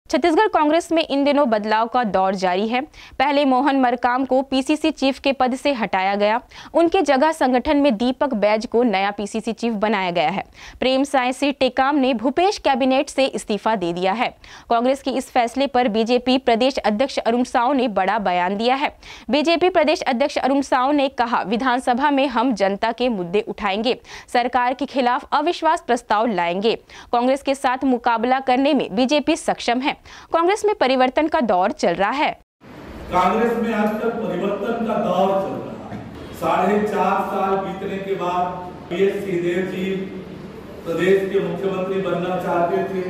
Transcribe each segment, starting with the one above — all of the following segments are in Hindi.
छत्तीसगढ़ कांग्रेस में इन दिनों बदलाव का दौर जारी है। पहले मोहन मरकाम को पीसीसी चीफ के पद से हटाया गया। उनके जगह संगठन में दीपक बैज को नया पीसीसी चीफ बनाया गया है। प्रेम साय सिंह टेकाम ने भूपेश कैबिनेट से इस्तीफा दे दिया है। कांग्रेस के इस फैसले पर बीजेपी प्रदेश अध्यक्ष अरुण साव ने बड़ा बयान दिया है। बीजेपी प्रदेश अध्यक्ष अरुण साव ने कहा, विधानसभा में हम जनता के मुद्दे उठाएंगे, सरकार के खिलाफ अविश्वास प्रस्ताव लाएंगे। कांग्रेस के साथ मुकाबला करने में बीजेपी सक्षम है। कांग्रेस में परिवर्तन का दौर चल रहा है। कांग्रेस में आजकल परिवर्तन का दौर चल रहा है। 4.5 साल बीतने के बाद बीएस सिंहदेव जी प्रदेश के मुख्यमंत्री बनना चाहते थे,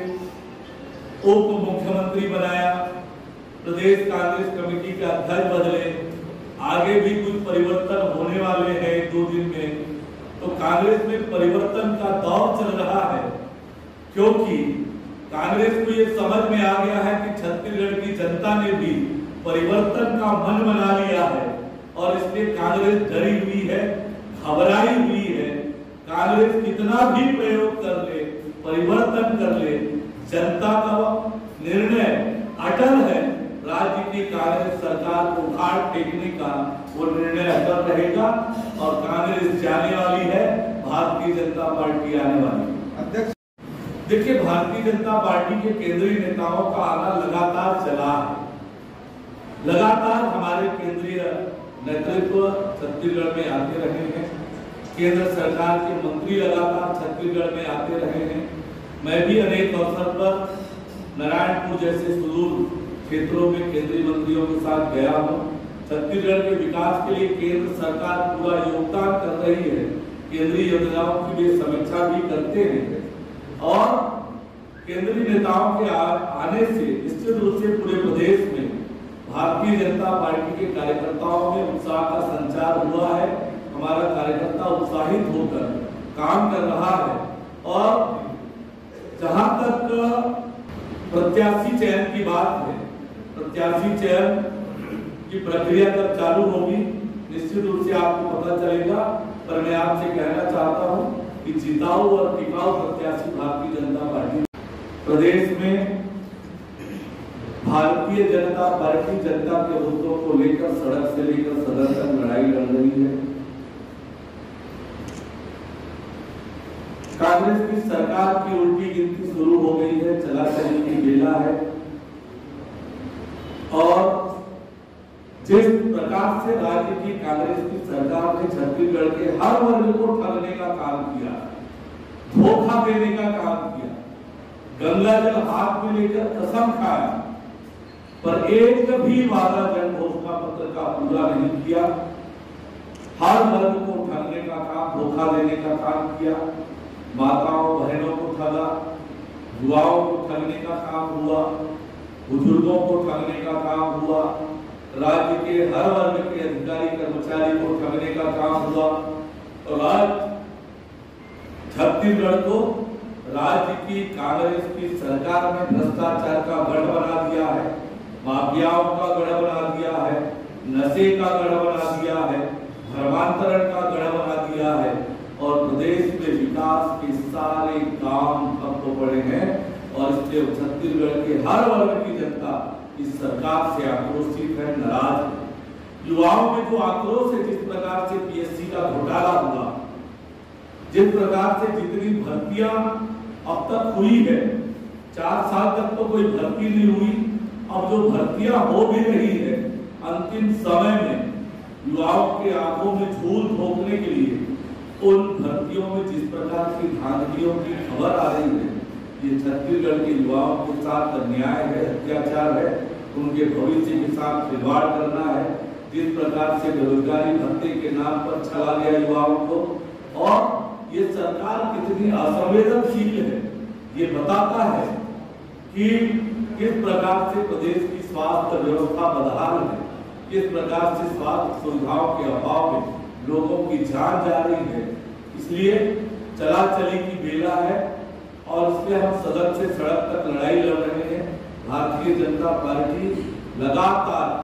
उप मुख्यमंत्री बनाया, प्रदेश कांग्रेस कमेटी के अध्यक्ष बदले, आगे भी कुछ परिवर्तन होने वाले हैं 1-2 दिन में। तो कांग्रेस में परिवर्तन का दौर चल रहा है, क्योंकि कांग्रेस को ये समझ में आ गया है कि छत्तीसगढ़ की जनता ने भी परिवर्तन का मन बना लिया है और इसलिए कांग्रेस डरी हुई है, घबराई हुई है। कांग्रेस कितना भी प्रयोग कर ले, परिवर्तन कर ले, जनता का निर्णय अटल है। राज्य की कांग्रेस सरकार को उखाड़ फेंकने का वो निर्णय अटल रहेगा और कांग्रेस जाने वाली है, भारतीय जनता पार्टी आने वाली है। देखिए, भारतीय जनता पार्टी के केंद्रीय नेताओं का आना लगातार चला है। लगातार हमारे केंद्रीय नेतृत्व छत्तीसगढ़ में आते रहे हैं। केंद्र सरकार के मंत्री लगातार छत्तीसगढ़ में आते रहे हैं। मैं भी अनेक अवसर पर नारायणपुर जैसे सुदूर क्षेत्रों में केंद्रीय मंत्रियों के साथ गया हूँ। छत्तीसगढ़ के विकास के लिए केंद्र सरकार पूरा योगदान कर रही है। केंद्रीय योजनाओं की वे समीक्षा भी करते हैं और केंद्रीय नेताओं के आने से निश्चित रूप से पूरे प्रदेश में भारतीय जनता पार्टी के कार्यकर्ताओं में उत्साह का संचार हुआ है। हमारा कार्यकर्ता उत्साहित होकर काम कर रहा है और जहां तक प्रत्याशी चयन की बात है, प्रत्याशी चयन की प्रक्रिया कब चालू होगी निश्चित रूप से आपको पता चलेगा। पर मैं आपसे कहना चाहता हूं कि जिताऊ और टिकाऊ प्रत्याशी भारतीय जनता पार्टी प्रदेश में भारतीय जनता पार्टी जनता के मुद्दों को लेकर सड़क से लेकर सदन तक लड़ाई लड़ रही है। कांग्रेस की सरकार की उल्टी गिनती शुरू हो गई है, चला चली की बेला है और जिस प्रकार से राज्य की कांग्रेस की सरकार ने छत्तीसगढ़ के हर वर्ग को ठगने का काम किया, धोखा देने का काम किया, गंगा जल हाथ में लेकर कसम खाया, पर एक भी वादा जन घोषणा पत्र का पूरा नहीं किया। हर वर्ग को ठगने का काम, धोखा देने का काम किया। माताओं बहनों को ठगा, युवाओं को ठगने का काम हुआ, बुजुर्गों को ठगने का काम हुआ, राज्य के हर वर्ग के अधिकारी कर्मचारी को ठगने का काम हुआ। और आज छत्तीसगढ़ को राज्य की कांग्रेस की सरकार ने भ्रष्टाचार का गढ़ बना दिया है, माफियाओं का गढ़ बना दिया है, नशे का गढ़ बना दिया है, धर्मांतरण का गढ़ बना दिया है और प्रदेश में विकास के सारे काम ठप पड़े हैं। और इसलिए छत्तीसगढ़ के हर वर्ग की जनता इस सरकार से आक्रोशित है, नाराज है। युवाओं में जो आक्रोश है, जिस प्रकार से पीएससी का घोटाला हुआ, जिस प्रकार से जितनी भर्तियां अब तक हुई है, 4 साल तक तो कोई भर्ती नहीं हुई, अब जो भर्तियां हो भी रही है, अंतिम समय में युवाओं के आंखों में झूल ठोकने के लिए उन भर्तियों में जिस प्रकार की धांधलियों की खबर आ रही है, ये छत्तीसगढ़ के युवाओं के साथ अन्याय है, अत्याचार है, उनके भविष्य के साथ खिलवाड़ करना है। जिस प्रकार से बेरोजगारी भत्ते के नाम पर छला गया युवाओं को, और ये सरकार कितनी असंवेदनशील है, ये बताता है कि किस प्रकार से प्रदेश की स्वास्थ्य व्यवस्था बदहाल है, किस प्रकार से स्वास्थ्य सुविधाओं के अभाव में लोगों की जान जा रही है। इसलिए चला चली की बेला है और इसलिए हम सदन से सड़क तक लड़ाई लड़ रहे हैं। भारतीय जनता पार्टी लगातार